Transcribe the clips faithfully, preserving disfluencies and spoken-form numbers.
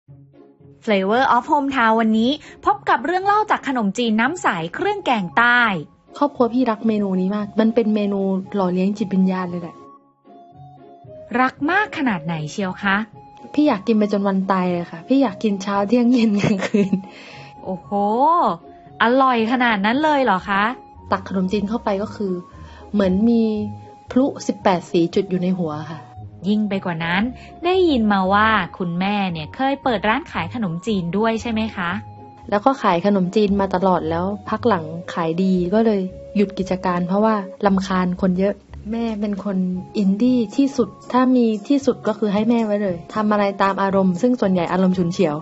Flavor of Hometown วันนี้พบกับเรื่องเล่าจากขนมจีนน้ำใสเครื่องแกงใต้ครอบครัวพี่รักเมนูนี้มากมันเป็นเมนูหล่อเลี้ยงจิตวิญญาณเลยแหละรักมากขนาดไหนเชียวคะพี่อยากกินไปจนวันตายเลยค่ะพี่อยากกินเช้าเที่ยงเย็นกลางคืนโอ้โหอร่อยขนาดนั้นเลยเหรอคะตักขนมจีนเข้าไปก็คือเหมือนมีพลุสิบแปดสีจุดอยู่ในหัวค่ะยิ่งไปกว่านั้นได้ยินมาว่าคุณแม่เนี่ยเคยเปิดร้านขายขนมจีนด้วยใช่ไหมคะแล้วก็ขายขนมจีนมาตลอดแล้วพักหลังขายดีก็เลยหยุดกิจการเพราะว่ารำคาญคนเยอะแม่เป็นคนอินดี้ที่สุดถ้ามีที่สุดก็คือให้แม่ไว้เลยทำอะไรตามอารมณ์ซึ่งส่วนใหญ่อารมณ์ฉุนเฉียว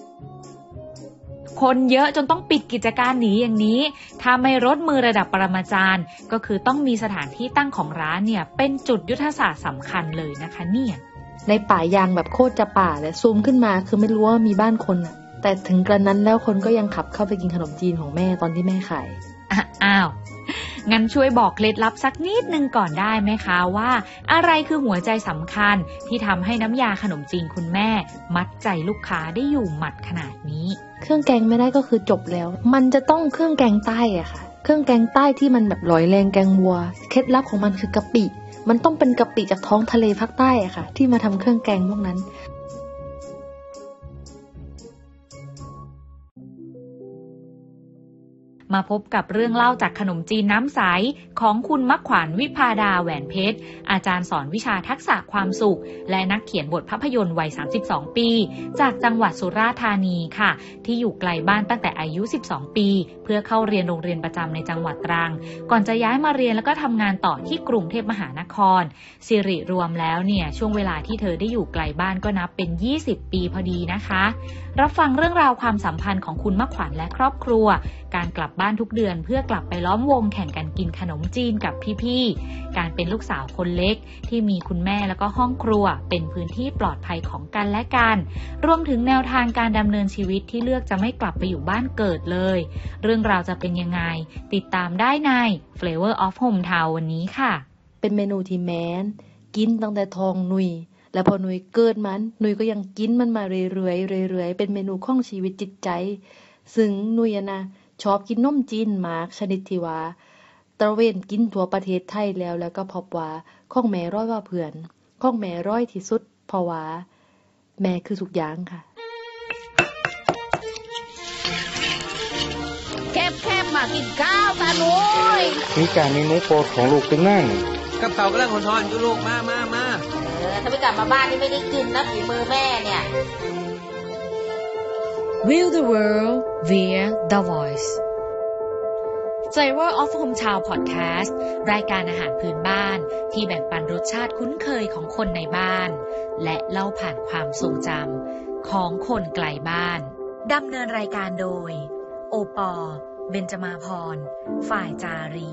คนเยอะจนต้องปิดกิจการหนีอย่างนี้ถ้าไม่ลดมือระดับปรมาจารย์ก็คือต้องมีสถานที่ตั้งของร้านเนี่ยเป็นจุดยุทธศาสตร์สำคัญเลยนะคะเนี่ยในป่ายางแบบโคตรจะป่าเลยซูมขึ้นมาคือไม่รู้ว่ามีบ้านคนอะแต่ถึงกระนั้นแล้วคนก็ยังขับเข้าไปกินขนมจีนของแม่ตอนที่แม่ขายอ้าวงั้นช่วยบอกเคล็ดลับสักนิดนึงก่อนได้ไหมคะว่าอะไรคือหัวใจสำคัญที่ทำให้น้ำยาขนมจีนคุณแม่มัดใจลูกค้าได้อยู่หมัดขนาดนี้เครื่องแกงไม่ได้ก็คือจบแล้วมันจะต้องเครื่องแกงใต้อะค่ะเครื่องแกงใต้ที่มันแบบลอยแรงแกงวัวเคล็ดลับของมันคือกะปิมันต้องเป็นกะปิจากท้องทะเลภาคใต้อะค่ะที่มาทำเครื่องแกงพวกนั้นมาพบกับเรื่องเล่าจากขนมจีนน้ำใสของคุณมักขวัญวิภาดาแหวนเพชรอาจารย์สอนวิชาทักษะความสุขและนักเขียนบทภาพยนตร์วัยสามสิบสองปีจากจังหวัดสุราษฎร์ธานีค่ะที่อยู่ไกลบ้านตั้งแต่อายุสิบสองปีเพื่อเข้าเรียนโรงเรียนประจำในจังหวัดตรังก่อนจะย้ายมาเรียนแล้วก็ทำงานต่อที่กรุงเทพมหานครสิริรวมแล้วเนี่ยช่วงเวลาที่เธอได้อยู่ไกลบ้านก็นับเป็นยี่สิบปีพอดีนะคะรับฟังเรื่องราวความสัมพันธ์ของคุณมักขวัญและครอบครัวการกลับบ้านทุกเดือนเพื่อกลับไปล้อมวงแข่งกันกินขนมจีนกับพี่ๆการเป็นลูกสาวคนเล็กที่มีคุณแม่แล้วก็ห้องครัวเป็นพื้นที่ปลอดภัยของกันและกันรวมถึงแนวทางการดำเนินชีวิตที่เลือกจะไม่กลับไปอยู่บ้านเกิดเลยเรื่องราวจะเป็นยังไงติดตามได้ใน Flavor of Hometown วันนี้ค่ะเป็นเมนูที่แม้นกินตั้งแต่ทองนุยแล้วพอนุยเกิดมันนุยก็ยังกินมันมาเรื่อยๆเรื่อยๆเป็นเมนูของชีวิตจิตใจซึ่งนุยนะชอบกินนมจีนมากชนิดที่ว่าตระเวนกินทั่วประเทศไทยแล้วแล้วก็พบว่าของแม่ร้อยว่าเพื่อนของแม่ร้อยที่สุดเพราะว่าแม่คือทุกอย่างค่ะแคบๆมากินข้าวตาหนุ่ยมีการมีหมูโปรดของลูกตึงนั่นกับเขาก็เรื่องคนทอนอยู่ลูกมามามาเออถ้าไม่กลับมาบ้านนี่ไม่ได้กินนะฝีมือแม่เนี่ย View the world via the voice Flavor of Hometown Podcast รายการอาหารพื้นบ้านที่แบ่งปันรสชาติคุ้นเคยของคนในบ้านและเล่าผ่านความทรงจำของคนไกลบ้านดำเนินรายการโดยโอปอเบญจมาพรฝ่ายจารี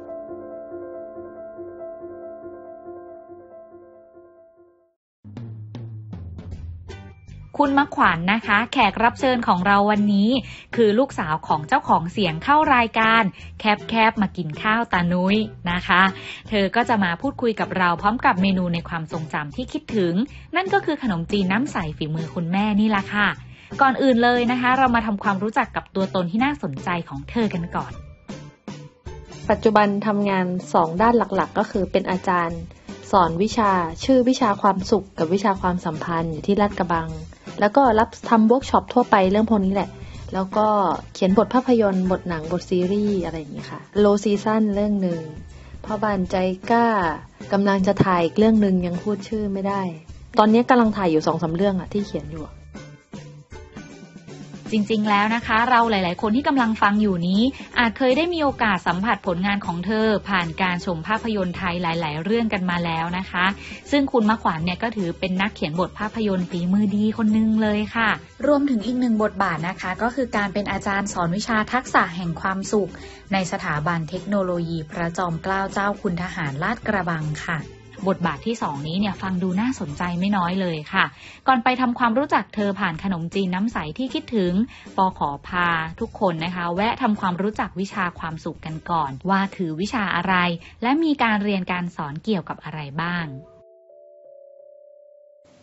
คุณมักขวัญ น, นะคะแขกรับเชิญของเราวันนี้คือลูกสาวของเจ้าของเสียงเข้ารายการแคบแคบมากินข้าวตานุ้ยนะคะเธอก็จะมาพูดคุยกับเราพร้อมกับเมนูในความทรงจำที่คิดถึงนั่นก็คือขนมจีนน้ำใสฝีมือคุณแม่นี่ล่ะค่ะก่อนอื่นเลยนะคะเรามาทำความรู้จักกับตัวตนที่น่าสนใจของเธอกันก่อนปัจจุบันทำงานสองด้านหลักๆก็คือเป็นอาจารย์สอนวิชาชื่อวิชาความสุขกับวิชาความสัมพันธ์อยู่ที่ลาดกระบังแล้วก็รับทำเวิร์กช็อปทั่วไปเรื่องพวกนี้แหละแล้วก็เขียนบทภาพยนตร์บทหนังบทซีรีส์อะไรอย่างนี้ค่ะโลซีซั่นเรื่องหนึ่งพ่อบ้านใจกล้ากำลังจะถ่ายอีกเรื่องนึงยังพูดชื่อไม่ได้ตอนนี้กำลังถ่ายอยู่ สองสาม เรื่องอะที่เขียนอยู่จริงๆแล้วนะคะเราหลายๆคนที่กำลังฟังอยู่นี้อาจเคยได้มีโอกาสสัมผัสผลงานของเธอผ่านการชมภาพยนตร์ไทยหลายๆเรื่องกันมาแล้วนะคะซึ่งคุณมักขวัญเนี่ยก็ถือเป็นนักเขียนบทภาพยนตร์ฝีมือดีคนนึงเลยค่ะรวมถึงอีกหนึ่งบทบาทนะคะก็คือการเป็นอาจารย์สอนวิชาทักษะแห่งความสุขในสถาบันเทคโนโลยีพระจอมเกล้าเจ้าคุณทหารลาดกระบังค่ะบทบาทที่สองนี้เนี่ยฟังดูน่าสนใจไม่น้อยเลยค่ะก่อนไปทำความรู้จักเธอผ่านขนมจีนน้ำใสที่คิดถึงปอขอพาทุกคนนะคะแวะทำความรู้จักวิชาความสุขกันก่อนว่าคือวิชาอะไรและมีการเรียนการสอนเกี่ยวกับอะไรบ้าง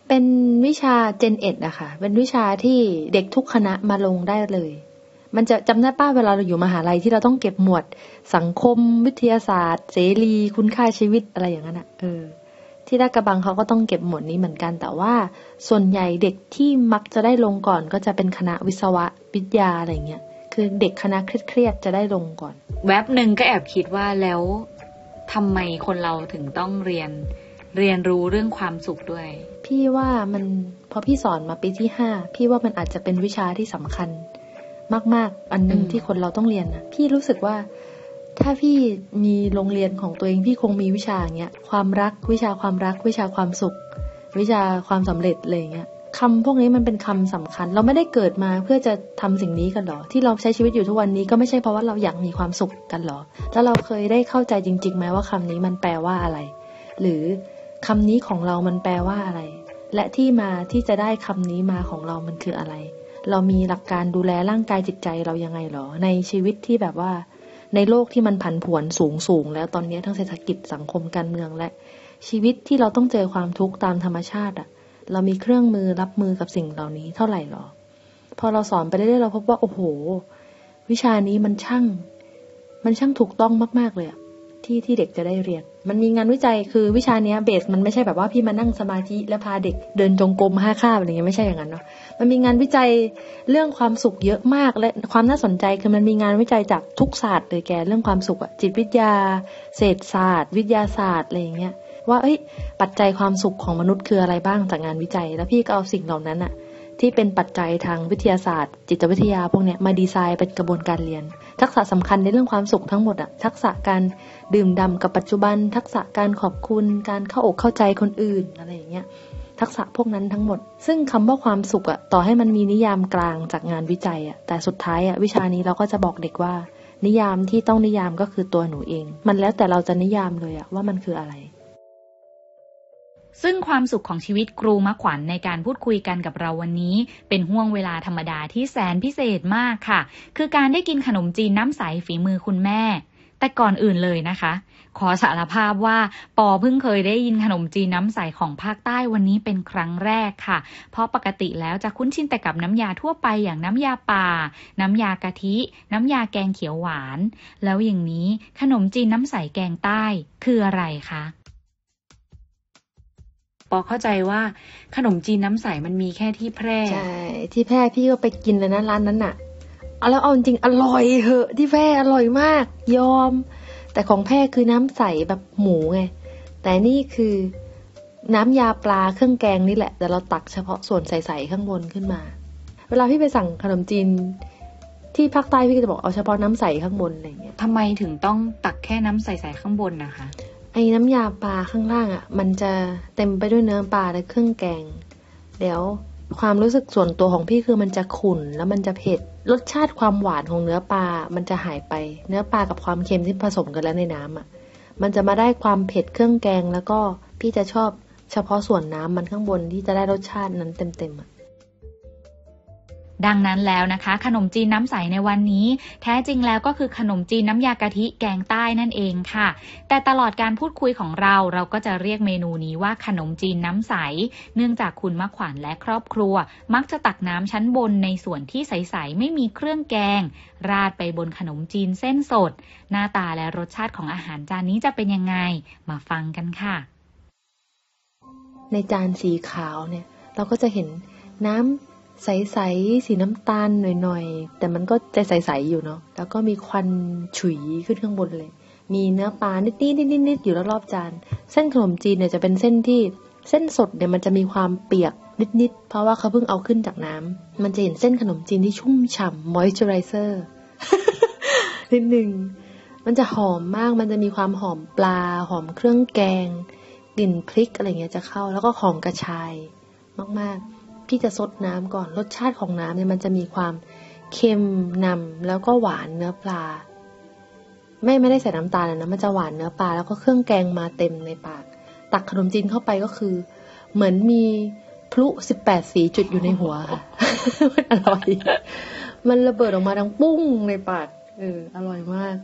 เป็นวิชา Gen เอ็ด อะค่ะเป็นวิชาที่เด็กทุกคณะมาลงได้เลยมันจะจำได้ป้าเวลาเราอยู่มหาลัยที่เราต้องเก็บหมวดสังคมวิทยาศาสตร์เสรีคุณค่าชีวิตอะไรอย่างนั้นอะเออที่ลาดกระบังเขาก็ต้องเก็บหมวดนี้เหมือนกันแต่ว่าส่วนใหญ่เด็กที่มักจะได้ลงก่อนก็จะเป็นคณะวิศวะวิทยาอะไรเงี้ยคือเด็กคณะเครียดๆจะได้ลงก่อนแวบหนึ่งก็แอบคิดว่าแล้วทำไมคนเราถึงต้องเรียนเรียนรู้เรื่องความสุขด้วยพี่ว่ามันพอพี่สอนมาปีที่ห้าพี่ว่ามันอาจจะเป็นวิชาที่สำคัญมากๆอันนึงที่คนเราต้องเรียนนะพี่รู้สึกว่าถ้าพี่มีโรงเรียนของตัวเองพี่คงมีวิชาอย่างเงี้ยความรักวิชาความรักวิชาความสุขวิชาความสำเร็จอะไรอย่างเงี้ยคำพวกนี้มันเป็นคำสำคัญเราไม่ได้เกิดมาเพื่อจะทำสิ่งนี้กันหรอที่เราใช้ชีวิตอยู่ทุกวันนี้ก็ไม่ใช่เพราะว่าเราอยากมีความสุขกันหรอแล้วเราเคยได้เข้าใจจริงๆไหมว่าคำนี้มันแปลว่าอะไรหรือคำนี้ของเรามันแปลว่าอะไรและที่มาที่จะได้คำนี้มาของเรามันคืออะไรเรามีหลักการดูแลร่างกายจิตใจเรายังไงหรอในชีวิตที่แบบว่าในโลกที่มันผันผวนสูงสูงแล้วตอนนี้ทั้งเศรษฐกิจสังคมการเมืองและชีวิตที่เราต้องเจอความทุกข์ตามธรรมชาติอ่ะเรามีเครื่องมือรับมือกับสิ่งเหล่านี้เท่าไหร่หรอพอเราสอนไปเรื่อยๆเราพบว่าโอ้โหวิชานี้มันช่างมันช่างถูกต้องมากๆเลยอ่ะที่ที่เด็กจะได้เรียนมันมีงานวิจัยคือวิชาเนี้ยเบสมันไม่ใช่แบบว่าพี่มานั่งสมาธิแล้วพาเด็กเดินจงกรมห้าคาบอะไรเงี้ยไม่ใช่อย่างนั้นเนาะมันมีงานวิจัยเรื่องความสุขเยอะมากและความน่าสนใจคือมันมีงานวิจัยจากทุกศาสตร์เลยแกเรื่องความสุขอะจิตวิทยาเศรษฐศาสตร์วิทยาศาสตร์อะไรอย่างเงี้ยว่าเอ้ยปัจจัยความสุขของมนุษย์คืออะไรบ้างจากงานวิจัยแล้วพี่ก็เอาสิ่งเหล่านั้นอะที่เป็นปัจจัยทางวิทยาศาสตร์จิตวิทยาพวกเนี้ยมาดีไซน์เป็นกระบวนการเรียนทักษะสำคัญในเรื่องความสุขทั้งหมดอะทักษะการดื่มด่ำกับปัจจุบันทักษะการขอบคุณการเข้าอกเข้าใจคนอื่นอะไรอย่างเงี้ยทักษะพวกนั้นทั้งหมดซึ่งคำว่าความสุขอะต่อให้มันมีนิยามกลางจากงานวิจัยอะแต่สุดท้ายอะวิชานี้เราก็จะบอกเด็กว่านิยามที่ต้องนิยามก็คือตัวหนูเองมันแล้วแต่เราจะนิยามเลยอะว่ามันคืออะไรซึ่งความสุขของชีวิตครูมะขวัญในการพูดคุยกันกับเราวันนี้เป็นห่วงเวลาธรรมดาที่แสนพิเศษมากค่ะคือการได้กินขนมจีนน้ำใสฝีมือคุณแม่แต่ก่อนอื่นเลยนะคะขอสารภาพว่าปอเพิ่งเคยได้ยินขนมจีนน้ำใสของภาคใต้วันนี้เป็นครั้งแรกค่ะเพราะปกติแล้วจะคุ้นชินแต่กับน้ำยาทั่วไปอย่างน้ำยาป่าน้ำยากะทิน้ำยาแกงเขียวหวานแล้วอย่างนี้ขนมจีนน้ำใสแกงใต้คืออะไรคะปอเข้าใจว่าขนมจีนน้ำใสมันมีแค่ที่แพร่ใช่ที่แพร่พี่ก็ไปกินเลยนะร้านนั้นน่ะเอาแล้วเอาจริงอร่อยเหอะที่แพร่อร่อยมากยอมแต่ของแพร่คือน้ำใสแบบหมูไงแต่นี่คือน้ำยาปลาเครื่องแกงนี่แหละแต่เราตักเฉพาะส่วนใสๆข้างบนขึ้นมาเวลาพี่ไปสั่งขนมจีนที่ภาคใต้พี่ก็จะบอกเอาเฉพาะน้ำใสข้างบนอะไรเงี้ยทำไมถึงต้องตักแค่น้ำใสๆข้างบนนะคะไอ้น้ำยาปลาข้างล่างอ่ะมันจะเต็มไปด้วยเนื้อปลาและเครื่องแกงเดี๋ยวความรู้สึกส่วนตัวของพี่คือมันจะขุ่นแล้วมันจะเผ็ดรสชาติความหวานของเนื้อปลามันจะหายไปเนื้อปลากับความเค็มที่ผสมกันแล้วในน้ำอ่ะมันจะมาได้ความเผ็ดเครื่องแกงแล้วก็พี่จะชอบเฉพาะส่วนน้ำมันข้างบนที่จะได้รสชาตินั้นเต็มๆอ่ะดังนั้นแล้วนะคะขนมจีนน้ำใสในวันนี้แท้จริงแล้วก็คือขนมจีนน้ำยากะทิแกงใต้นั่นเองค่ะแต่ตลอดการพูดคุยของเราเราก็จะเรียกเมนูนี้ว่าขนมจีนน้ำใสเนื่องจากคุณมะขวัญและครอบครัวมักจะตักน้ำชั้นบนในส่วนที่ใสๆไม่มีเครื่องแกงราดไปบนขนมจีนเส้นสดหน้าตาและรสชาติของอาหารจานนี้จะเป็นยังไงมาฟังกันค่ะในจานสีขาวเนี่ยเราก็จะเห็นน้ำใสๆสีน้ำตาลหน่อยๆแต่มันก็จะใสๆอยู่เนาะแล้วก็มีควันฉุยขึ้นข้างบนเลยมีเนื้อปลานิดๆนิดๆอยู่รอบๆจานเส้นขนมจีนเนี่ยจะเป็นเส้นที่เส้นสดเนี่ยมันจะมีความเปียกนิดๆเพราะว่าเขาเพิ่งเอาขึ้นจากน้ำมันจะเห็นเส้นขนมจีนที่ชุ่มฉ่ำ moisturizer นิดนึงมันจะหอมมากมันจะมีความหอมปลาหอมเครื่องแกงกลิ่นพริกอะไรเงี้ยจะเข้าแล้วก็หอมกระชายมากๆพี่จะซดน้ำก่อนรสชาติของน้ำเนี่ยมันจะมีความเค็มนำแล้วก็หวานเนื้อปลาไม่ไม่ได้ใส่น้ำตาลนะมันจะหวานเนื้อปลาแล้วก็เครื่องแกงมาเต็มในปากตักขนมจีนเข้าไปก็คือเหมือนมีพลุสิบแปดสีจุดอยู่ในหัวค่ะ มันอร่อยมันระเบิดออกมาดังปุ้งในปากเอออร่อยมาก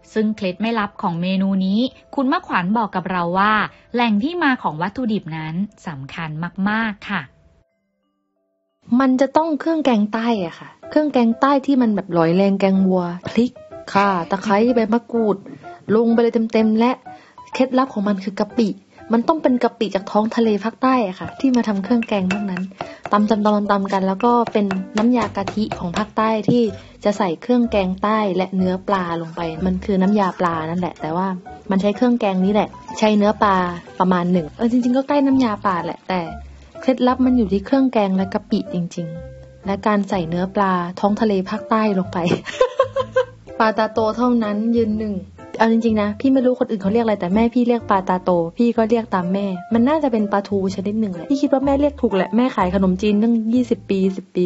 ซึ่งเคล็ดไม่ลับของเมนูนี้คุณมะขวัญบอกกับเราว่าแหล่งที่มาของวัตถุดิบนั้นสำคัญมากๆค่ะมันจะต้องเครื่องแกงใต้อะค่ะเครื่องแกงใต้ที่มันแบบลอยแรงแกงวัวพริกข่าตะไคร้ใบมะกรูดลงไปเลยเต็มๆและเคล็ดลับของมันคือกะปิมันต้องเป็นกะปิจากท้องทะเลภาคใต้อะค่ะที่มาทำเครื่องแกงพวกนั้นตำตำตำตำกันแล้วก็เป็นน้ำยากะทิของภาคใต้ที่จะใส่เครื่องแกงใต้และเนื้อปลาลงไปมันคือน้ำยาปลานั่นแหละแต่ว่ามันใช้เครื่องแกงนี้แหละใช้เนื้อปลาประมาณหนึ่งเออจริงๆก็ใกล้น้ำยาปลาแหละแต่เคล็ดลับมันอยู่ที่เครื่องแกงและกะปิจริงๆและการใส่เนื้อปลาท้องทะเลภาคใต้ลงไป ปลาตาโตเท่านั้นยืนหนึ่งเอาจริงๆนะพี่ไม่รู้คนอื่นเขาเรียกอะไรแต่แม่พี่เรียกปลาตาโตพี่ก็เรียกตามแม่มันน่าจะเป็นปลาทูชนิดหนึ่งแหละพี่คิดว่าแม่เรียกถูกแหละแม่ขายขนมจีนตั้งยี่สิบปีสิบปี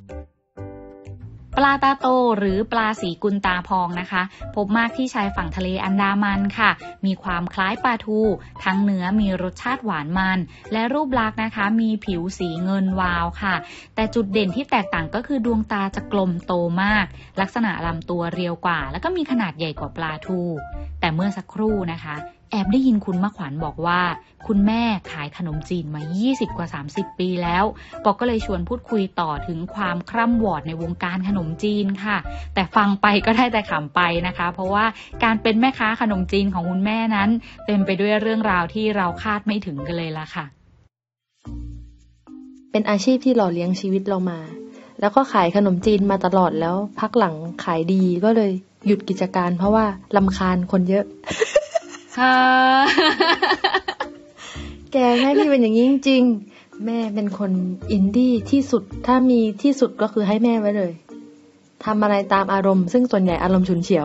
ปลาตาโตหรือปลาสีกุลตาพองนะคะพบมากที่ชายฝั่งทะเลอันดามันค่ะมีความคล้ายปลาทูทั้งเนื้อมีรสชาติหวานมันและรูปลักษณ์นะคะมีผิวสีเงินวาวค่ะแต่จุดเด่นที่แตกต่างก็คือดวงตาจะกลมโตมากลักษณะลำตัวเรียวกว่าแล้วก็มีขนาดใหญ่กว่าปลาทูแต่เมื่อสักครู่นะคะแอบได้ยินคุณมะขวัญบอกว่าคุณแม่ขายขนมจีนมายี่สิบกว่าสามสิบปีแล้วปอก็เลยชวนพูดคุยต่อถึงความคร่ำวอดในวงการขนมจีนค่ะแต่ฟังไปก็ได้แต่ขำไปนะคะเพราะว่าการเป็นแม่ค้าขนมจีนของคุณแม่นั้นเต็มไปด้วยเรื่องราวที่เราคาดไม่ถึงกันเลยล่ะค่ะเป็นอาชีพที่หล่อเลี้ยงชีวิตเรามาแล้วก็ขายขนมจีนมาตลอดแล้วพักหลังขายดีก็เลยหยุดกิจการเพราะว่ารำคาญคนเยอะแกแม่พี่เป็นอย่างนี้จริงๆแม่เป็นคนอินดี้ที่สุดถ้ามีที่สุดก็คือให้แม่ไว้เลยทำอะไรตามอารมณ์ซึ่งส่วนใหญ่อารมณ์ฉุนเฉียว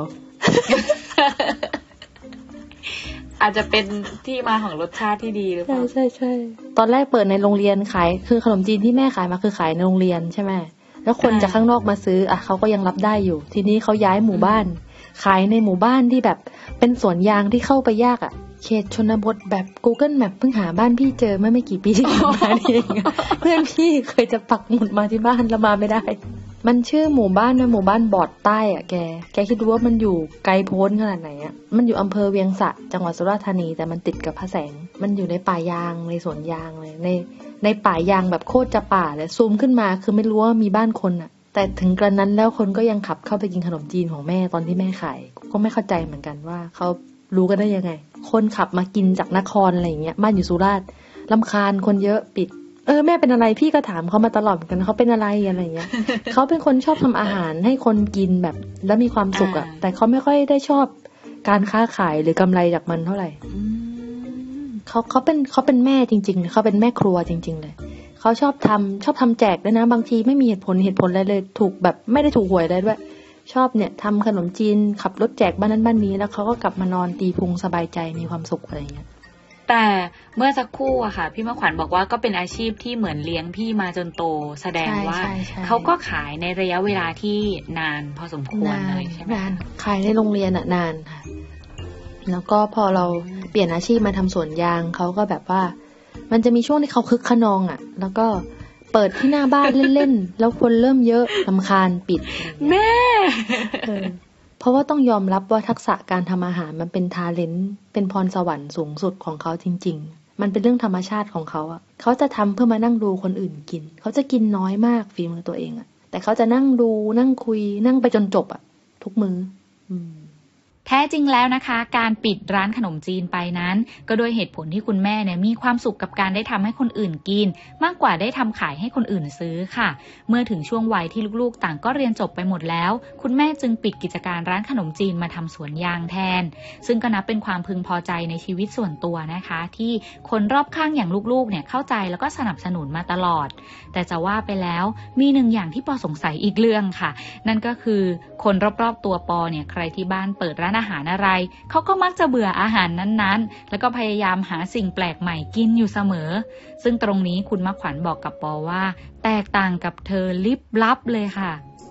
อาจจะเป็นที่มาของรสชาติที่ดีหรือเปล่าใช่ใช่ตอนแรกเปิดในโรงเรียนขายคือขนมจีนที่แม่ขายมาคือขายในโรงเรียนใช่ไหมแล้วคนจากข้างนอกมาซื้ออ่ะเขาก็ยังรับได้อยู่ทีนี้เขาย้ายหมู่บ้านขายในหมู่บ้านที่แบบเป็นสวนยางที่เข้าไปยากอ่ะเขตชนบทแบบ Google Map เพิ่งหาบ้านพี่เจอเมื่อไม่กี่ปีที่ผ่านมาเองเพื่อนพี่เคยจะปักหมุดมาที่บ้านแล้วมาไม่ได้มันชื่อหมู่บ้านนะหมู่บ้านบอดใต้อ่ะแกแกคิดดูว่ามันอยู่ไกลโพ้นขนาดไหนอ่ะมันอยู่อำเภอเวียงสะจังหวัดสุราษฎร์ธานีแต่มันติดกับพระแสงมันอยู่ในป่ายางในสวนยางเลยในในป่ายางแบบโคตรจะป่าเลยซูมขึ้นมาคือไม่รู้ว่ามีบ้านคนอ่ะแต่ถึงกระนั้นแล้วคนก็ยังขับเข้าไปกินขนมจีนของแม่ตอนที่แม่ขายก็ไม่เข้าใจเหมือนกันว่าเขารู้กันได้ยังไงคนขับมากินจากนครอะไรอย่างเงี้ยบ้านอยู่สุราษฎร์รำคาญคนเยอะปิดเออแม่เป็นอะไรพี่ก็ถามเขามาตลอดเหมือนกันเขาเป็นอะไรอะไรอย่างเงี้ย เขาเป็นคนชอบทำอาหารให้คนกินแบบแล้วมีความสุขอ่ะแต่เขาไม่ค่อยได้ชอบการค้าขายหรือกำไรจากมันเท่าไหร่เขาเขาเป็นเขาเป็นแม่จริงๆเขาเป็นแม่ครัวจริงๆเลยเขาชอบทำชอบทำแจกด้วยนะบางทีไม่มีเหตุผลเหตุผลอะไรเลยถูกแบบไม่ได้ถูกหวยได้ด้วยชอบเนี่ยทำขนมจีนขับรถแจกบ้านนั้นบ้านนี้แล้วเขาก็กลับมานอนตีพุงสบายใจมีความสุขอะไรอย่างเงี้ยแต่เมื่อสักครู่อะค่ะพี่มะขวัญบอกว่าก็เป็นอาชีพที่เหมือนเลี้ยงพี่มาจนโตแสดงว่าเขาก็ขายในระยะเวลาที่นานพอสมควรเลยใช่ไหมนานขายในโรงเรียนอะนานค่ะแล้วก็พอเราเปลี่ยนอาชีพมาทำสวนยางเขาก็แบบว่ามันจะมีช่วงที่เขาคึกขนองอะแล้วก็เปิดที่หน้าบ้านเล่นๆแล้วคนเริ่มเยอะรำคาญปิดแม่เพราะว่าต้องยอมรับว่าทักษะการทำอาหารมันเป็นทาเลนต์เป็นพรสวรรค์สูงสุดของเขาจริงๆมันเป็นเรื่องธรรมชาติของเขาอ่ะเขาจะทำเพื่อมานั่งดูคนอื่นกินเขาจะกินน้อยมากฝีมือตัวเองอ่ะแต่เขาจะนั่งดูนั่งคุยนั่งไปจนจบอ่ะทุกมื้ออืมแท้จริงแล้วนะคะการปิดร้านขนมจีนไปนั้นก็โดยเหตุผลที่คุณแม่เนี่ยมีความสุขกับการได้ทำให้คนอื่นกินมากกว่าได้ทำขายให้คนอื่นซื้อค่ะเมื่อถึงช่วงวัยที่ลูกๆต่างก็เรียนจบไปหมดแล้วคุณแม่จึงปิดกิจการร้านขนมจีนมาทำสวนยางแทนซึ่งก็นับเป็นความพึงพอใจในชีวิตส่วนตัวนะคะที่คนรอบข้างอย่างลูกๆเนี่ยเข้าใจแล้วก็สนับสนุนมาตลอดแต่จะว่าไปแล้วมีหนึ่งอย่างที่ปอสงสัยอีกเรื่องค่ะนั่นก็คือคนรอบๆตัวปอเนี่ยใครที่บ้านเปิดร้านอาหารอะไรเขาก็มักจะเบื่ออาหารนั้นๆแล้วก็พยายามหาสิ่งแปลกใหม่กินอยู่เสมอซึ่งตรงนี้คุณมะขวัญบอกกับปอว่าแตกต่างกับเธอลิบลับเลยค่ะ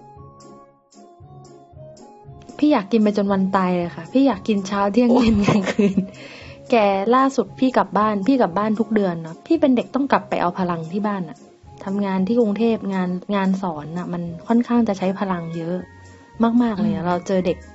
พี่อยากกินไปจนวันตายเลยค่ะพี่อยากกินเช้าเที่ยงเย็นกลางคืนแกล่าสุดพี่กลับบ้านพี่กลับบ้านทุกเดือนเนาะพี่เป็นเด็กต้องกลับไปเอาพลังที่บ้านอะทำงานที่กรุงเทพงานงานสอนอะมันค่อนข้างจะใช้พลังเยอะมากๆเลยเราเจอเด็ก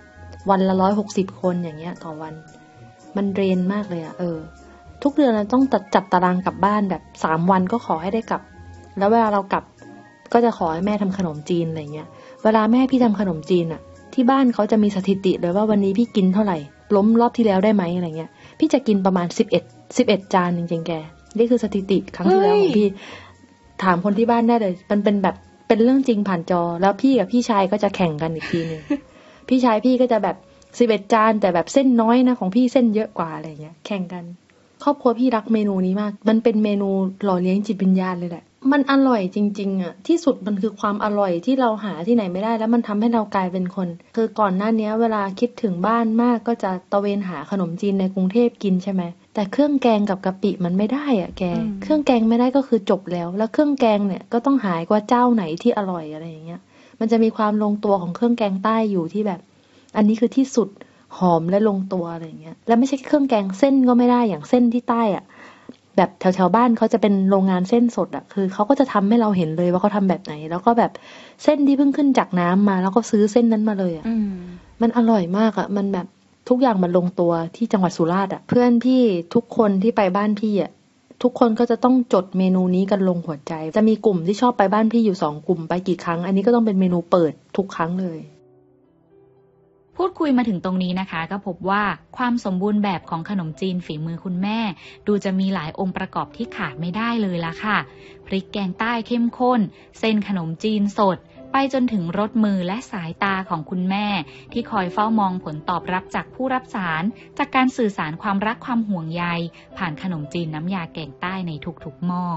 วันละร้อยหกสิบคนอย่างเงี้ยต่อวันมันเดรนมากเลยอะเออทุกเดือนเราต้องจัดตารางกลับบ้านแบบสามวันก็ขอให้ได้กลับแล้วเวลาเรากลับก็จะขอให้แม่ทำขนมจีนอะไรเงี้ยเวลาแม่พี่ทำขนมจีนอะที่บ้านเขาจะมีสถิติเลยว่าวันนี้พี่กินเท่าไหร่ล้มรอบที่แล้วได้ไหมอะไรเงี้ยพี่จะกินประมาณสิบเอ็ด สิบเอ็ดจานจริงๆแกนี่คือสถิติครั้งที่แล้วของพี่ถามคนที่บ้านได้เลยมันเป็นแบบเป็นเรื่องจริงผ่านจอแล้วพี่กับพี่ชายก็จะแข่งกันอีกทีนึง พี่ชายพี่ก็จะแบบสิบเอ็ดจานแต่แบบเส้นน้อยนะของพี่เส้นเยอะกว่าอะไรเงี้ยแข่งกันครอบครัวพี่รักเมนูนี้มากมันเป็นเมนูหล่อเลี้ยงจิตวิญญาณเลยแหละมันอร่อยจริงๆอ่ะที่สุดมันคือความอร่อยที่เราหาที่ไหนไม่ได้แล้วมันทำให้เรากลายเป็นคนคือก่อนหน้านี้เวลาคิดถึงบ้านมากก็จะตะเวนหาขนมจีนในกรุงเทพกินใช่ไหมแต่เครื่องแกงกับกะปิมันไม่ได้อ่ะแกเครื่องแกงไม่ได้ก็คือจบแล้วแล้วเครื่องแกงเนี่ยก็ต้องหายกว่าเจ้าไหนที่อร่อยอะไรอย่างเงี้ยมันจะมีความลงตัวของเครื่องแกงใต้อยู่ที่แบบอันนี้คือที่สุดหอมและลงตัวอะไรอย่างเงี้ยแล้วไม่ใช่เครื่องแกงเส้นก็ไม่ได้อย่างเส้นที่ใต้อ่ะแบบแถวๆบ้านเขาจะเป็นโรงงานเส้นสดอ่ะคือเขาก็จะทำให้เราเห็นเลยว่าเขาทำแบบไหนแล้วก็แบบเส้นที่เพิ่งขึ้นจากน้ำมาแล้วก็ซื้อเส้นนั้นมาเลยอ่ะมันอร่อยมากอ่ะมันแบบทุกอย่างมันลงตัวที่จังหวัดสุราษฎร์อ่ะเพื่อนพี่ทุกคนที่ไปบ้านพี่อ่ะทุกคนก็จะต้องจดเมนูนี้กันลงหัวใจจะมีกลุ่มที่ชอบไปบ้านพี่อยู่สองกลุ่มไปกี่ครั้งอันนี้ก็ต้องเป็นเมนูเปิดทุกครั้งเลยพูดคุยมาถึงตรงนี้นะคะก็พบว่าความสมบูรณ์แบบของขนมจีนฝีมือคุณแม่ดูจะมีหลายองค์ประกอบที่ขาดไม่ได้เลยละค่ะพริกแกงใต้เข้มข้นเส้นขนมจีนสดไปจนถึงรสมือและสายตาของคุณแม่ที่คอยเฝ้ามองผลตอบรับจากผู้รับสารจากการสื่อสารความรักความห่วงใยผ่านขนมจีนน้ำยาแกงใต้ในทุกๆหม้อ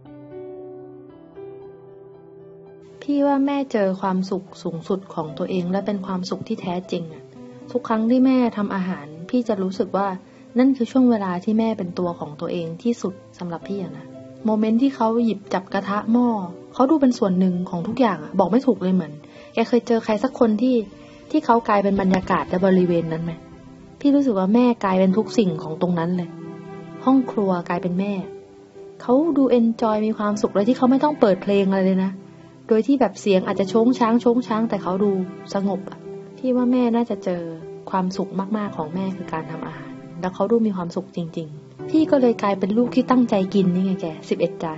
พี่ว่าแม่เจอความสุขสูงสุดของตัวเองและเป็นความสุขที่แท้จริงอ่ะทุกครั้งที่แม่ทำอาหารพี่จะรู้สึกว่านั่นคือช่วงเวลาที่แม่เป็นตัวของตัวเองที่สุดสำหรับพี่อะนะโมเมนต์ที่เขาหยิบจับกระทะหม้อเขาดูเป็นส่วนหนึ่งของทุกอย่างอ่ะบอกไม่ถูกเลยเหมือนแกเคยเจอใครสักคนที่ที่เขากลายเป็นบรรยากาศและบริเวณนั้นไหมพี่รู้สึกว่าแม่กลายเป็นทุกสิ่งของตรงนั้นเลยห้องครัวกลายเป็นแม่เขาดูเอนจอยมีความสุขเลยที่เขาไม่ต้องเปิดเพลงอะไรเลยนะโดยที่แบบเสียงอาจจะโช้งช้างโช้งช้างแต่เขาดูสงบอ่ะพี่ว่าแม่น่าจะเจอความสุขมากๆของแม่คือการทำอาหารแล้วเขาดูมีความสุขจริงๆพี่ก็เลยกลายเป็นลูกที่ตั้งใจกินนี่ไงแกสิบเอ็ดจาน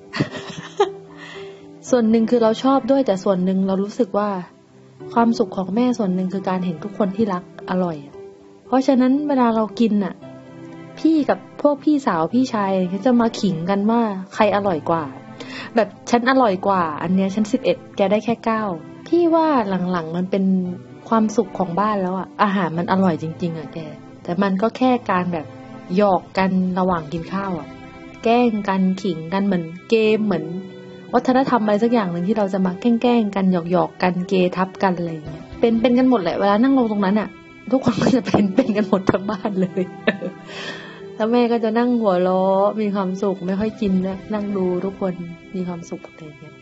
ส่วนหนึ่งคือเราชอบด้วยแต่ส่วนหนึ่งเรารู้สึกว่าความสุขของแม่ส่วนหนึ่งคือการเห็นทุกคนที่รักอร่อยเพราะฉะนั้นเวลาเรากินอ่ะพี่กับพวกพี่สาวพี่ชายเขาจะมาขิงกันว่าใครอร่อยกว่าแบบฉันอร่อยกว่าอันเนี้ยฉันสิบเอ็ดแกได้แค่เก้าพี่ว่าหลังๆมันเป็นความสุขของบ้านแล้วอ่ะอาหารมันอร่อยจริงๆอ่ะแกแต่มันก็แค่การแบบหยอกกันระหว่างกินข้าวอ่ะแกล้งกันขิงกันเหมือนเกมเหมือนวัฒนธรรมอะไรสักอย่างหนึ่งที่เราจะมาแกล้งๆกันหยอกๆกันเกทับกันอะไรอย่างเงี้ยเป็นเป็นกันหมดแหละเวลานั่งลงตรงนั้นอ่ะทุกคนก็จะเป็นเป็นกันหมดทั้งบ้านเลยแล้วแม่ก็จะนั่งหัวเราะมีความสุขไม่ค่อยกินนะนั่งดูทุกคนมีความสุขอะไรอย่างเงี้ย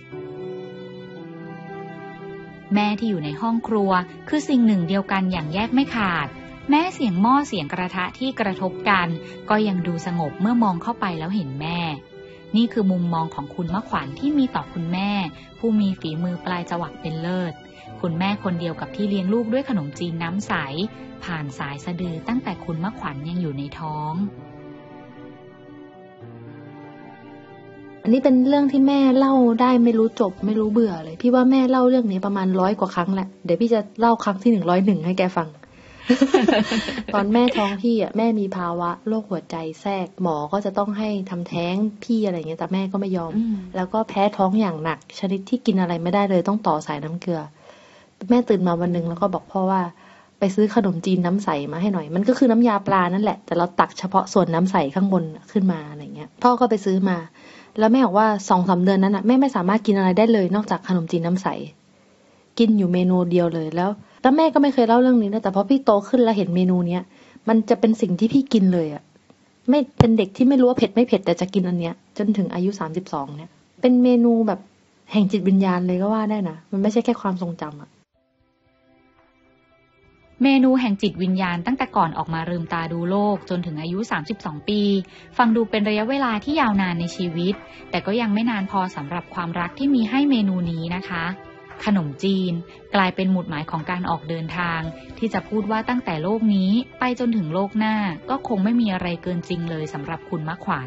แม่ที่อยู่ในห้องครัวคือสิ่งหนึ่งเดียวกันอย่างแยกไม่ขาดแม้เสียงหม้อเสียงกระทะที่กระทบกันก็ยังดูสงบเมื่อมองเข้าไปแล้วเห็นแม่นี่คือมุมมองของคุณมะขวัญที่มีต่อคุณแม่ผู้มีฝีมือปลายจวักเป็นเลิศคุณแม่คนเดียวกับที่เลี้ยงลูกด้วยขนมจีนน้ำใสผ่านสายสะดือตั้งแต่คุณมะขวัญยังอยู่ในท้องอันนี้เป็นเรื่องที่แม่เล่าได้ไม่รู้จบไม่รู้เบื่อเลยพี่ว่าแม่เล่าเรื่องนี้ประมาณร้อยกว่าครั้งแหละเดี๋ยวพี่จะเล่าครั้งที่หนึ่งร้อยหนึ่งให้แกฟัง ตอนแม่ท้องพี่อ่ะแม่มีภาวะโรคหัวใจแทรกหมอก็จะต้องให้ทำแท้งพี่อะไรเงี้ยแต่แม่ก็ไม่ยอมแล้วก็แพ้ท้องอย่างหนักชนิดที่กินอะไรไม่ได้เลยต้องต่อสายน้ำเกลือแม่ตื่นมาวันนึงแล้วก็บอกพ่อว่าไปซื้อขนมจีนน้ำใสมาให้หน่อยมันก็คือน้ำยาปลานั่นแหละแต่เราตักเฉพาะส่วนน้ำใสข้างบนขึ้นมาอะไรเงี้ยพ่อก็ไปซื้อมาแล้วแม่บอกว่า สองสาม เดือนนั้นน่ะแม่ไม่สามารถกินอะไรได้เลยนอกจากขนมจีนน้ำใสกินอยู่เมนูเดียวเลยแล้วแล้วแม่ก็ไม่เคยเล่าเรื่องนี้นะแต่พอพี่โตขึ้นแล้วเห็นเมนูเนี้ยมันจะเป็นสิ่งที่พี่กินเลยอ่ะไม่เป็นเด็กที่ไม่รู้ว่าเผ็ดไม่เผ็ดแต่จะกินอันเนี้ยจนถึงอายุสามสิบสองเนี่ยเป็นเมนูแบบแห่งจิตวิญญาณเลยก็ว่าได้นะมันไม่ใช่แค่ความทรงจำอ่ะเมนูแห่งจิตวิญญาณตั้งแต่ก่อนออกมาลืมตาดูโลกจนถึงอายุสามสิบสองปีฟังดูเป็นระยะเวลาที่ยาวนานในชีวิตแต่ก็ยังไม่นานพอสำหรับความรักที่มีให้เมนูนี้นะคะขนมจีนกลายเป็นหมุดหมายของการออกเดินทางที่จะพูดว่าตั้งแต่โลกนี้ไปจนถึงโลกหน้าก็คงไม่มีอะไรเกินจริงเลยสำหรับคุณมะขวัญ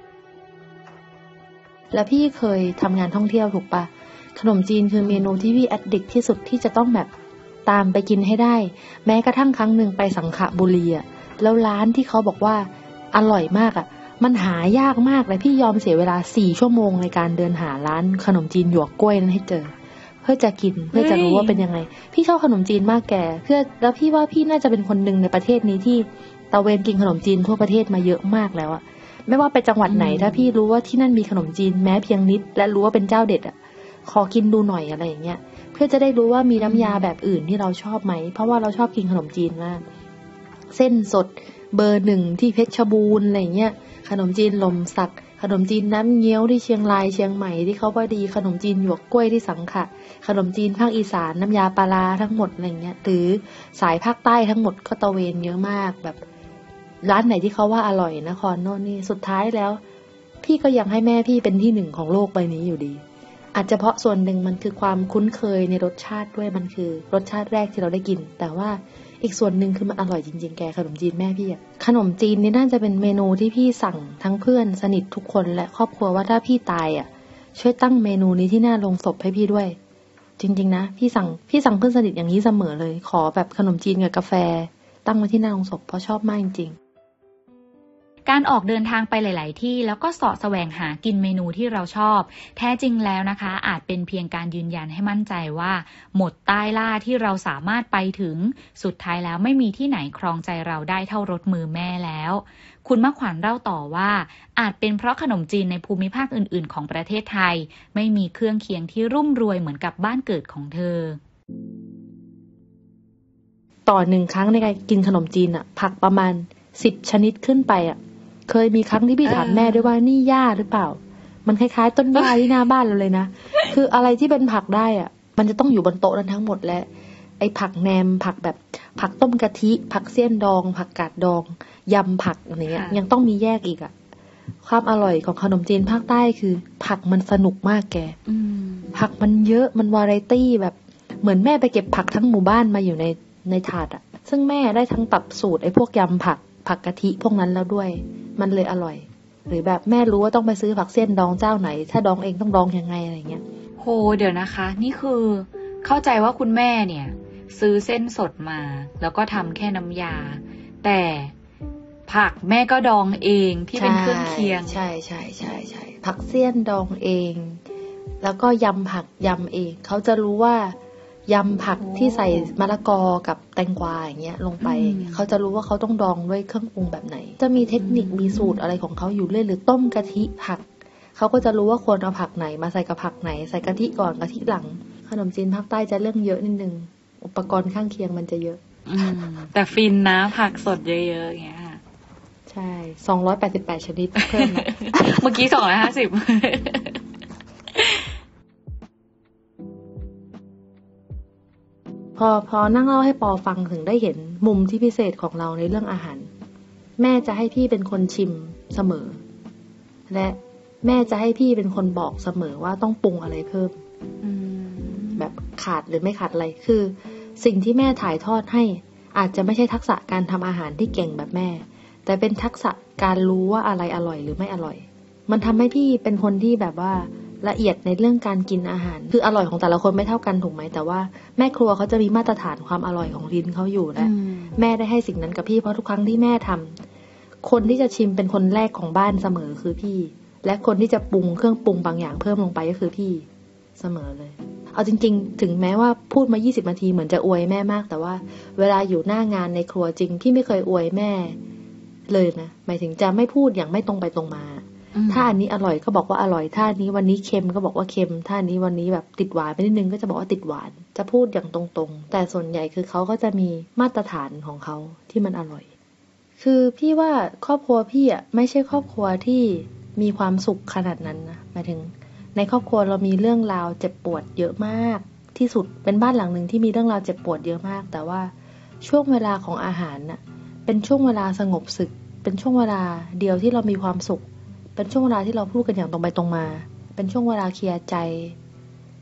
แล้วพี่เคยทำงานท่องเที่ยวถูกปะขนมจีนคือเมนูที่พี่แอดดิกที่สุดที่จะต้องแบบตามไปกินให้ได้แม้กระทั่งครั้งหนึ่งไปสังขบุรีอ่ะแล้วร้านที่เขาบอกว่าอร่อยมากอ่ะมันหายากมากเลยพี่ยอมเสียเวลาสี่ชั่วโมงในการเดินหาร้านขนมจีนหยวกกล้วยนั้นให้เจอเพื่อจะกินเพื่อจะรู้ว่าเป็นยังไงพี่ชอบขนมจีนมากแกเพื่อแล้วพี่ว่าพี่น่าจะเป็นคนหนึ่งในประเทศนี้ที่ตะเวนกินขนมจีนทั่วประเทศมาเยอะมากแล้วอ่ะไม่ว่าไปจังหวัดไหนถ้าพี่รู้ว่าที่นั่นมีขนมจีนแม้เพียงนิดและรู้ว่าเป็นเจ้าเด็ดอ่ะขอกินดูหน่อยอะไรอย่างเงี้ยเพื่อจะได้รู้ว่ามีน้ำยาแบบอื่นที่เราชอบไหมเพราะว่าเราชอบกินขนมจีนมากเส้นสดเบอร์หนึ่งที่เพชรบูรณ์อะไรเงี้ยขนมจีนลมสักขนมจีนน้ำเงี้ยวที่เชียงรายเชียงใหม่ที่เขาว่าดีขนมจีนหยวกกล้วยที่สังขะขนมจีนภาคอีสานน้ำยาปลาร้าทั้งหมดอะไรเงี้ยหรือสายภาคใต้ทั้งหมดก็ตะเวนเยอะมากแบบร้านไหนที่เขาว่าอร่อยนครโน่นนี่สุดท้ายแล้วพี่ก็ยังให้แม่พี่เป็นที่หนึ่งของโลกใบนี้อยู่ดีอาจจะเพราะส่วนหนึ่งมันคือความคุ้นเคยในรสชาติด้วยมันคือรสชาติแรกที่เราได้กินแต่ว่าอีกส่วนหนึ่งคือมันอร่อยจริงๆแกขนมจีนแม่พี่อะขนมจีนนี่น่าจะเป็นเมนูที่พี่สั่งทั้งเพื่อนสนิททุกคนและครอบครัวว่าถ้าพี่ตายอะช่วยตั้งเมนูนี้ที่หน้าโรงศพให้พี่ด้วยจริงๆนะพี่สั่งพี่สั่งเพื่อนสนิทอย่างนี้เสมอเลยขอแบบขนมจีนกับกาแฟตั้งไว้ที่หน้าโรงศพเพราะชอบมากจริงๆการออกเดินทางไปหลายๆที่แล้วก็เสาะแสวงหากินเมนูที่เราชอบแท้จริงแล้วนะคะอาจเป็นเพียงการยืนยันให้มั่นใจว่าหมดใต้ล่าที่เราสามารถไปถึงสุดท้ายแล้วไม่มีที่ไหนครองใจเราได้เท่ารสมือแม่แล้วคุณมะขวัญเล่าต่อว่าอาจเป็นเพราะขนมจีนในภูมิภาคอื่นๆของประเทศไทยไม่มีเครื่องเคียงที่รุ่มรวยเหมือนกับบ้านเกิดของเธอต่อหนึ่งครั้งในการกินขนมจีนอะผักประมาณสิบชนิดขึ้นไปอะเคยมีครั้งที่พี่ถามแม่ด้วยว่านี่หญ้าหรือเปล่ามันคล้ายๆต้นหญ้าที่หน้าบ้านเราเลยนะคืออะไรที่เป็นผักได้อ่ะมันจะต้องอยู่บนโต๊ะนั้นทั้งหมดและไอ้ผักแหนมผักแบบผักต้มกะทิผักเสี้ยนดองผักกาดดองยำผักอะไรเงี้ยยังต้องมีแยกอีกอ่ะความอร่อยของขนมจีนภาคใต้คือผักมันสนุกมากแกผักมันเยอะมันวาไรตี้แบบเหมือนแม่ไปเก็บผักทั้งหมู่บ้านมาอยู่ในในถาดอ่ะซึ่งแม่ได้ทั้งปรับสูตรไอ้พวกยำผักผักกะทิพวกนั้นแล้วด้วยมันเลยอร่อยหรือแบบแม่รู้ว่าต้องไปซื้อผักเส้นดองเจ้าไหนถ้าดองเองต้องดองยังไงอะไรเงี้ยโหเดี๋ยวนะคะนี่คือเข้าใจว่าคุณแม่เนี่ยซื้อเส้นสดมาแล้วก็ทำแค่น้ำยาแต่ผักแม่ก็ดองเองที่เป็นเครื่องเคียงใช่ใช่ใช่ใช่ผักเสี้ยนดองเองแล้วก็ยำผักยำเองเขาจะรู้ว่ายำผักที่ใส่มะละกอกับแตงกวาอย่างเงี้ยลงไปเขาจะรู้ว่าเขาต้องดองด้วยเครื่องปรุงแบบไหนจะมีเทคนิคมีสูตรอะไรของเขาอยู่เรื่อยหรือต้มกะทิผักเขาก็จะรู้ว่าควรเอาผักไหนมาใส่กับผักไหนใส่กะทิก่อนกะทิหลังขนมจีนภาคใต้จะเรื่องเยอะนิดนึงอุปกรณ์ข้างเคียงมันจะเยอะแต่ฟินนะผักสดเยอะๆอย่างเงี้ยใช่สองร้อยแปดสิบแปดชนิดเพิ่มเมื่อกี้สองร้อยห้าสิบพอพอนั่งเล่าให้ปอฟังถึงได้เห็นมุมที่พิเศษของเราในเรื่องอาหารแม่จะให้พี่เป็นคนชิมเสมอและแม่จะให้พี่เป็นคนบอกเสมอว่าต้องปรุงอะไรเพิ่มแบบขาดหรือไม่ขาดอะไรคือสิ่งที่แม่ถ่ายทอดให้อาจจะไม่ใช่ทักษะการทำอาหารที่เก่งแบบแม่แต่เป็นทักษะการรู้ว่าอะไรอร่อยหรือไม่อร่อยมันทำให้พี่เป็นคนที่แบบว่าละเอียดในเรื่องการกินอาหารคืออร่อยของแต่ละคนไม่เท่ากันถูกไหมแต่ว่าแม่ครัวเขาจะมีมาตรฐานความอร่อยของลิ้นเขาอยู่และแม่ได้ให้สิ่งนั้นกับพี่เพราะทุกครั้งที่แม่ทำคนที่จะชิมเป็นคนแรกของบ้านเสมอคือพี่และคนที่จะปรุงเครื่องปรุงบางอย่างเพิ่มลงไปก็คือพี่เสมอเลยเอาจริงๆถึงแม้ว่าพูดมายี่สิบนาทีเหมือนจะอวยแม่มากแต่ว่าเวลาอยู่หน้างานในครัวจริงพี่ไม่เคยอวยแม่เลยนะหมายถึงจะไม่พูดอย่างไม่ตรงไปตรงมาถ้าอันนี้อร่อยก็บอกว่าอร่อยถ้าอันนี้วันนี้เค็มก็บอกว่าเค็มถ้าอันนี้วันนี้แบบติดหวานไปนิดนึงก็จะบอกว่าติดหวานจะพูดอย่างตรงๆแต่ส่วนใหญ่คือเขาก็จะมีมาตรฐานของเขาที่มันอร่อยคือพี่ว่าครอบครัวพี่อ่ะไม่ใช่ครอบครัวที่มีความสุขขนาดนั้นนะหมายถึงในครอบครัวเรามีเรื่องราวเจ็บปวดเยอะมากที่สุดเป็นบ้านหลังนึงที่มีเรื่องราวเจ็บปวดเยอะมากแต่ว่าช่วงเวลาของอาหารน่ะเป็นช่วงเวลาสงบศึกเป็นช่วงเวลาเดียวที่เรามีความสุขเป็นช่วงเวลาที่เราพูดกันอย่างตรงไปตรงมาเป็นช่วงเวลาเคลียร์ใจ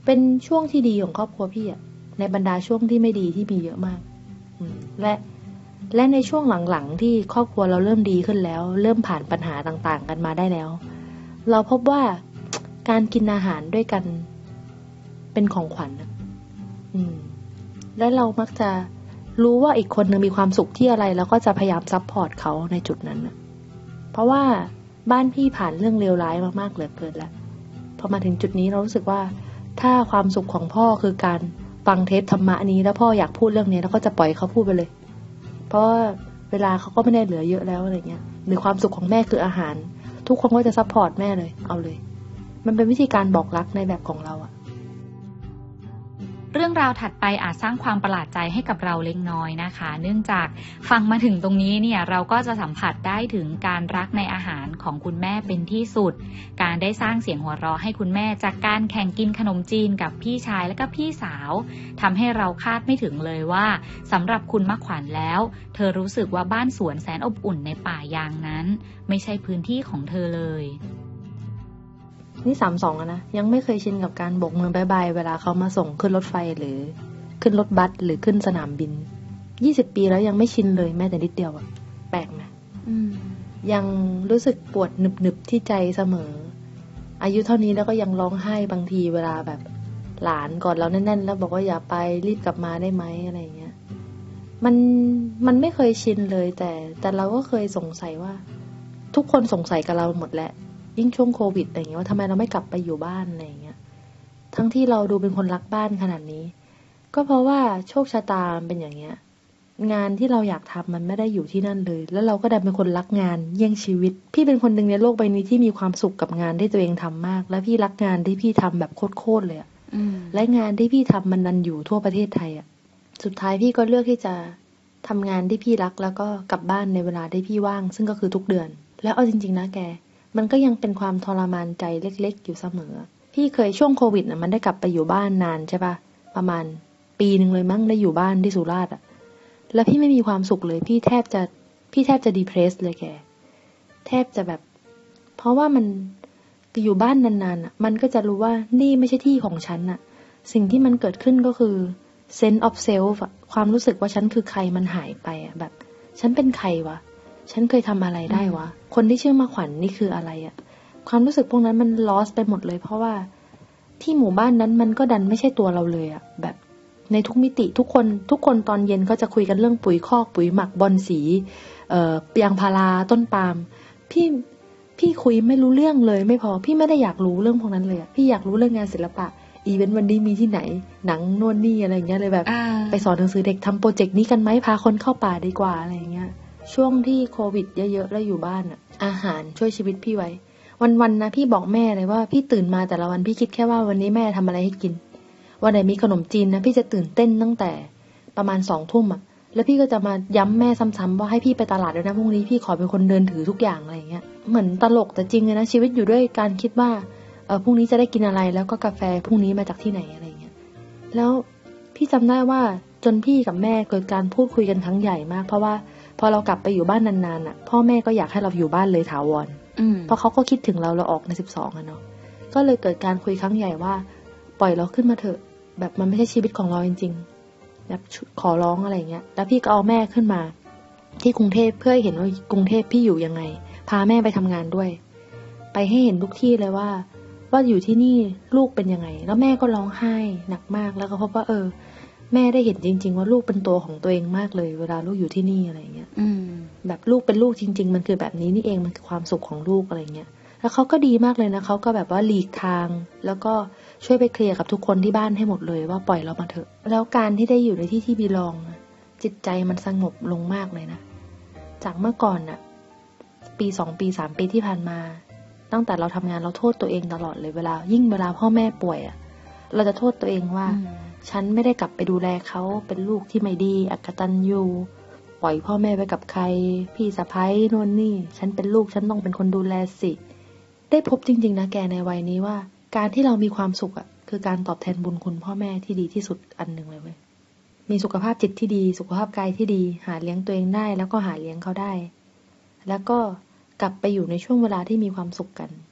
เป็นช่วงที่ดีของครอบครัวพี่อะในบรรดาช่วงที่ไม่ดีที่มีเยอะมากและและในช่วงหลังๆที่ครอบครัวเราเริ่มดีขึ้นแล้วเริ่มผ่านปัญหาต่างๆกันมาได้แล้วเราพบว่าการกินอาหารด้วยกันเป็นของขวัญนะอืมและเรามักจะรู้ว่าอีกคนนึงมีความสุขที่อะไรแล้วก็จะพยายามซัพพอร์ตเขาในจุดนั้นนะเพราะว่าบ้านพี่ผ่านเรื่องเลวร้ายมากๆเหลือเกินแล้วพอมาถึงจุดนี้เรารู้สึกว่าถ้าความสุขของพ่อคือการฟังเทปธรรมะนี้แล้วพ่ออยากพูดเรื่องนี้แล้วก็จะปล่อยเขาพูดไปเลยเพราะเวลาเขาก็ไม่ได้เหลือเยอะแล้วอะไรเงี้ยหรือความสุขของแม่คืออาหารทุกคนก็จะซัพพอร์ตแม่เลยเอาเลยมันเป็นวิธีการบอกรักในแบบของเราอะเรื่องราวถัดไปอาจสร้างความประหลาดใจให้กับเราเล็กน้อยนะคะเนื่องจากฟังมาถึงตรงนี้เนี่ยเราก็จะสัมผัสได้ถึงการรักในอาหารของคุณแม่เป็นที่สุดการได้สร้างเสียงหัวเราะให้คุณแม่จากการแข่งกินขนมจีนกับพี่ชายและก็พี่สาวทำให้เราคาดไม่ถึงเลยว่าสำหรับคุณมะขวัญแล้วเธอรู้สึกว่าบ้านสวนแสนอบอุ่นในป่ายางนั้นไม่ใช่พื้นที่ของเธอเลยนี่สามสองอะนะยังไม่เคยชินกับการโบกมือบายบายเวลาเขามาส่งขึ้นรถไฟหรือขึ้นรถบัสหรือขึ้นสนามบินยี่สิบปีแล้วยังไม่ชินเลยแม้แต่นิดเดียวอะแปลกไหมยังรู้สึกปวดหนึบๆที่ใจเสมออายุเท่านี้แล้วก็ยังร้องไห้บางทีเวลาแบบหลานกอดเราแน่นๆแล้วบอกว่าอย่าไปรีบกลับมาได้ไหมอะไรเงี้ยมันมันไม่เคยชินเลยแต่แต่เราก็เคยสงสัยว่าทุกคนสงสัยกับเราหมดแหละยิ่งช่วงโควิดอะไรเงี้ยว่าทำไมเราไม่กลับไปอยู่บ้านอะไรเงี้ยทั้งที่เราดูเป็นคนรักบ้านขนาดนี้ก็เพราะว่าโชคชะตาเป็นอย่างเงี้ยงานที่เราอยากทำมันไม่ได้อยู่ที่นั่นเลยแล้วเราก็ดันเป็นคนรักงานเยี่ยงชีวิตพี่เป็นคนหนึ่งในโลกใบนี้ที่มีความสุขกับงานที่ตัวเองทำมากและพี่รักงานที่พี่ทำแบบโคตรๆเลยอะและงานที่พี่ทำมันดันอยู่ทั่วประเทศไทยอะสุดท้ายพี่ก็เลือกที่จะทำงานที่พี่รักแล้วก็กลับบ้านในเวลาที่พี่ว่างซึ่งก็คือทุกเดือนแล้วเอาจริงๆนะแกมันก็ยังเป็นความทรมานใจเล็กๆอยู่เสมอพี่เคยช่วงโควิดน่ะมันได้กลับไปอยู่บ้านนานใช่ปะประมาณปีนึงเลยมั้งได้อยู่บ้านที่สุราษฎร์อ่ะแล้วพี่ไม่มีความสุขเลยพี่แทบจะพี่แทบจะดีเพรสเลยแกแทบจะแบบเพราะว่ามันอยู่บ้านนานๆอ่ะมันก็จะรู้ว่านี่ไม่ใช่ที่ของฉันอ่ะสิ่งที่มันเกิดขึ้นก็คือ sense of self อ่ะความรู้สึกว่าฉันคือใครมันหายไปอ่ะแบบฉันเป็นใครวะฉันเคยทำอะไรได้วะคนที่ชื่อมะขวัญ น, นี่คืออะไรอะความรู้สึกพวกนั้นมันลอสไปหมดเลยเพราะว่าที่หมู่บ้านนั้นมันก็ดันไม่ใช่ตัวเราเลยอะแบบในทุกมิติทุกคนทุกคนตอนเย็นก็จะคุยกันเรื่องปุ๋ยคอกปุ๋ยหมักบอนสีเอ่อยางพาราต้นปาล์มพี่พี่คุยไม่รู้เรื่องเลยไม่พอพี่ไม่ได้อยากรู้เรื่องพวกนั้นเลยอะพี่อยากรู้เรื่องงานศิลปะอีเวนต์วันนี้มีที่ไหนหนังโน่นนี่อะไรอย่างเงี้ยเลยแบบไปสอนหนังสือเด็กทำโปรเจกต์นี้กันไหมพาคนเข้าป่าดีกว่าอะไรอย่างเงี้ยช่วงที่โควิดเยอะๆแล้วอยู่บ้านอ่ะอาหารช่วยชีวิตพี่ไว้วันๆนะพี่บอกแม่เลยว่าพี่ตื่นมาแต่ละวันพี่คิดแค่ว่าวันนี้แม่ทำอะไรให้กินวันไหนมีขนมจีนนะพี่จะตื่นเต้นตั้งแต่ประมาณสองทุ่มอ่ะแล้วพี่ก็จะมาย้ำแม่ซ้ำๆว่าให้พี่ไปตลาดด้วยนะพรุ่งนี้พี่ขอเป็นคนเดินถือทุกอย่างอะไรอย่างเงี้ยเหมือนตลกแต่จริงเลยนะชีวิตอยู่ด้วยการคิดว่าเออพรุ่งนี้จะได้กินอะไรแล้วก็กาแฟพรุ่งนี้มาจากที่ไหนอะไรอย่างเงี้ยแล้วพี่จำได้ว่าจนพี่กับแม่เกิดการพูดคุยกันครั้งใหญ่มากเพราะว่าพอเรากลับไปอยู่บ้านนานๆอ่ะพ่อแม่ก็อยากให้เราอยู่บ้านเลยถาวรเพราะเขาก็คิดถึงเราเราออกในสิบสองอ่ะเนาะก็เลยเกิดการคุยครั้งใหญ่ว่าปล่อยเราขึ้นมาเถอะแบบมันไม่ใช่ชีวิตของเราจริงๆแบบขอร้องอะไรเงี้ยแล้วพี่ก็เอาแม่ขึ้นมาที่กรุงเทพเพื่อให้เห็นว่ากรุงเทพพี่อยู่ยังไงพาแม่ไปทำงานด้วยไปให้เห็นทุกที่เลยว่าว่าอยู่ที่นี่ลูกเป็นยังไงแล้วแม่ก็ร้องไห้หนักมากแล้วก็พบว่าเออแม่ได้เห็นจริงๆว่าลูกเป็นตัวของตัวเองมากเลยเวลาลูกอยู่ที่นี่อะไรเงี้ยแบบลูกเป็นลูกจริงๆมันคือแบบนี้นี่เองมันคือความสุขของลูกอะไรเงี้ยแล้วเขาก็ดีมากเลยนะเขาก็แบบว่าหลีกทางแล้วก็ช่วยไปเคลียร์กับทุกคนที่บ้านให้หมดเลยว่าปล่อยเรามาเถอะแล้วการที่ได้อยู่ในที่ที่บีลองจิตใจมันสงบลงมากเลยนะจากเมื่อก่อนน่ะปีสองปีสามปีที่ผ่านมาตั้งแต่เราทำงานเราโทษตัวเองตลอดเลยเวลายิ่งเวลาพ่อแม่ป่วยอ่ะเราจะโทษตัวเองว่าฉันไม่ได้กลับไปดูแลเขาเป็นลูกที่ไม่ดีอกตัญญูปล่อยพ่อแม่ไว้กับใครพี่สะใภ้โน่นนี่ฉันเป็นลูกฉันต้องเป็นคนดูแลสิได้พบจริงๆนะแกในวัยนี้ว่าการที่เรามีความสุขอ่ะคือการตอบแทนบุญคุณพ่อแม่ที่ดีที่สุดอันหนึ่งเลยเว้ยมีสุขภาพจิตที่ดีสุขภาพกายที่ดีหาเลี้ยงตัวเองได้แล้วก็หาเลี้ยงเขาได้แล้วก็กลับไปอยู่ในช่วงเวลาที่มีความสุขกัน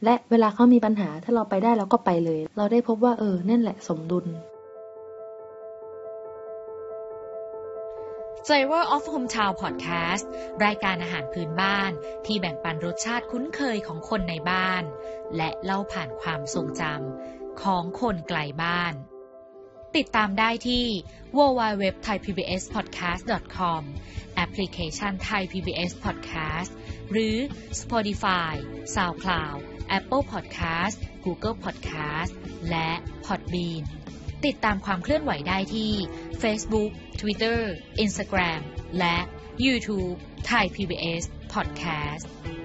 และเวลาเขามีปัญหาถ้าเราไปได้เราก็ไปเลยเราได้พบว่าเออนั่นแหละสมดุล Flavor of Hometown Podcast รายการอาหารพื้นบ้านที่แบ่งปันรสชาติคุ้นเคยของคนในบ้านและเล่าผ่านความทรงจำของคนไกลบ้านติดตามได้ที่ ดับเบิลยู ดับเบิลยู ดับเบิลยู ดอท ไทย พี บี เอส พอดแคสต์ ดอท คอม แอปพลิเคชัน Thai พี บี เอส Podcast หรือ Spotify, SoundCloud, Apple Podcast, Google Podcast และ Podbeanติดตามความเคลื่อนไหวได้ที่ Facebook, Twitter, Instagram และ YouTube Thai พี บี เอส Podcast